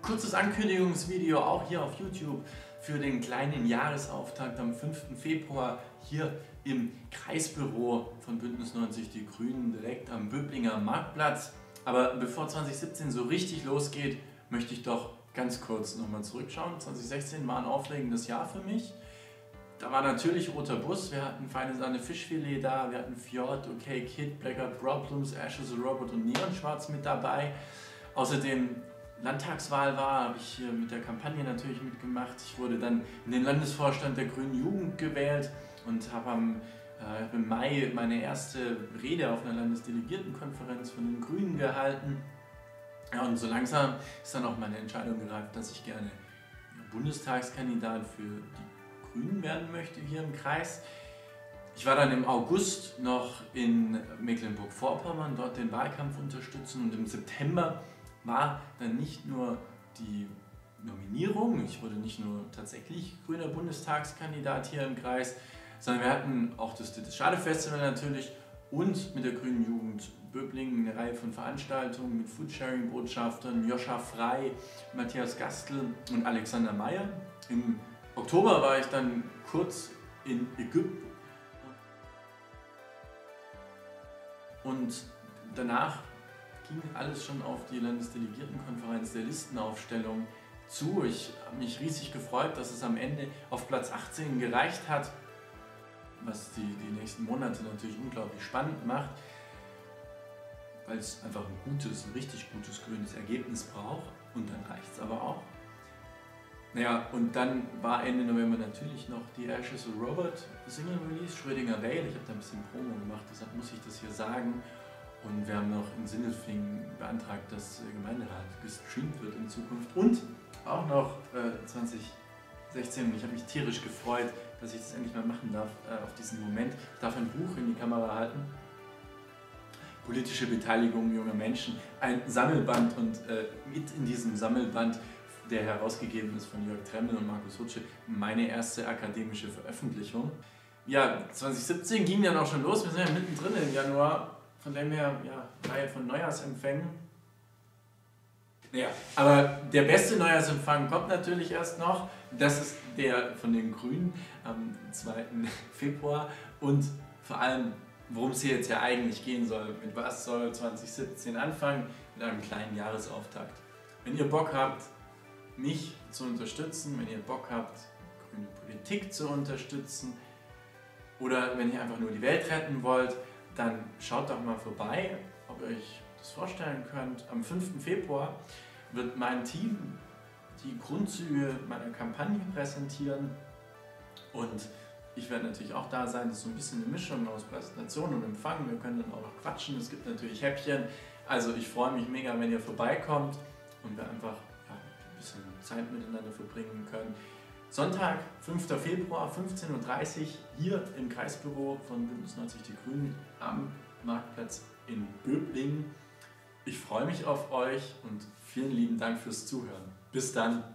kurzes Ankündigungsvideo auch hier auf YouTube für den kleinen Jahresauftakt am 5. Februar hier im Kreisbüro von Bündnis 90 Die Grünen direkt am Böblinger Marktplatz. Aber bevor 2017 so richtig losgeht, möchte ich doch ganz kurz nochmal zurückschauen. 2016 war ein aufregendes Jahr für mich. Da war natürlich Roter Bus, wir hatten Feine Sahne Fischfilet da, wir hatten Fjord, OK Kid, Blackout Problems, Ashes the Robot und Neonschwarz mit dabei. Außerdem Landtagswahl war, habe ich hier mit der Kampagne natürlich mitgemacht. Ich wurde dann in den Landesvorstand der Grünen Jugend gewählt und habe im Mai meine erste Rede auf einer Landesdelegiertenkonferenz von den Grünen gehalten. Ja, und so langsam ist dann auch meine Entscheidung gereift, dass ich gerne Bundestagskandidat für die Grünen werden möchte hier im Kreis. Ich war dann im August noch in Mecklenburg-Vorpommern, dort den Wahlkampf unterstützen, und im September war dann nicht nur die Nominierung, ich wurde nicht nur tatsächlich grüner Bundestagskandidat hier im Kreis, sondern wir hatten auch das Schade-Festival natürlich und mit der Grünen Jugend Böblingen eine Reihe von Veranstaltungen mit Foodsharing-Botschaftern, Joscha Frey, Matthias Gastl und Alexander Meyer. Im Oktober war ich dann kurz in Ägypten und danach ging alles schon auf die Landesdelegiertenkonferenz der Listenaufstellung zu. Ich habe mich riesig gefreut, dass es am Ende auf Platz 18 gereicht hat, was die nächsten Monate natürlich unglaublich spannend macht, weil es einfach ein richtig gutes grünes Ergebnis braucht, und dann reicht es aber auch. Naja, und dann war Ende November natürlich noch die Ashes the Robot Single Release, Schrödinger Vale. Ich habe da ein bisschen Promo gemacht, deshalb muss ich das hier sagen. Und wir haben noch in Sindelfingen beantragt, dass der Gemeinderat gestreamt wird in Zukunft. Und auch noch 2016, und ich habe mich tierisch gefreut, dass ich das endlich mal machen darf, auf diesen Moment. Ich darf ein Buch in die Kamera halten. Politische Beteiligung junger Menschen. Ein Sammelband, und mit in diesem Sammelband, der herausgegeben ist von Jörg Tremmel und Markus Hutsche, meine erste akademische Veröffentlichung. Ja, 2017 ging dann auch schon los, wir sind ja mittendrin im Januar, von dem her, ja, Reihe von Neujahrsempfängen. Naja, aber der beste Neujahrsempfang kommt natürlich erst noch, das ist der von den Grünen am 2. Februar, und vor allem, worum es hier jetzt ja eigentlich gehen soll, mit was soll 2017 anfangen, mit einem kleinen Jahresauftakt. Wenn ihr Bock habt, mich zu unterstützen, wenn ihr Bock habt, grüne Politik zu unterstützen, oder wenn ihr einfach nur die Welt retten wollt, dann schaut doch mal vorbei, ob ihr euch das vorstellen könnt. Am 5. Februar wird mein Team die Grundzüge meiner Kampagne präsentieren, und ich werde natürlich auch da sein. Das ist so ein bisschen eine Mischung aus Präsentation und Empfang. Wir können dann auch noch quatschen, es gibt natürlich Häppchen. Also ich freue mich mega, wenn ihr vorbeikommt und wir einfach ein bisschen Zeit miteinander verbringen können. Sonntag, 5. Februar, 15:30 Uhr, hier im Kreisbüro von Bündnis 90 Die Grünen am Marktplatz in Böblingen. Ich freue mich auf euch und vielen lieben Dank fürs Zuhören. Bis dann!